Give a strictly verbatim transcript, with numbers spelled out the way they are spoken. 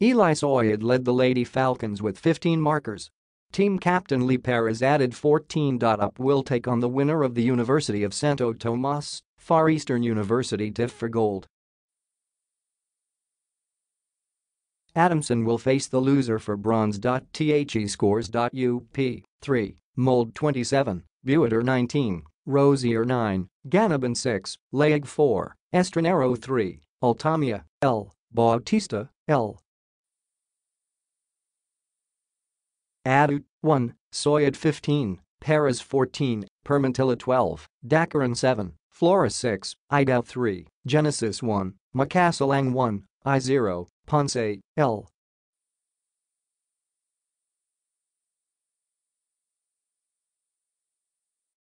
Eli Soyad led the Lady Falcons with fifteen markers. Team captain Lee Perez added fourteen. Up will take on the winner of the University of Santo Tomas, Far Eastern University T I F for gold. Adamson will face the loser for bronze. The scores. U P three, Mold twenty-seven, Bueter nineteen, Rosier nine, Ganabon six, Leg four, Estranero three, Altamia, L, Bautista, L. Adu, one, Soyad fifteen, Perez fourteen, Permentilla twelve, Dakaran seven, Flora six, Idao three, Genesis one, Makasalang one, I zero, Ponce, L.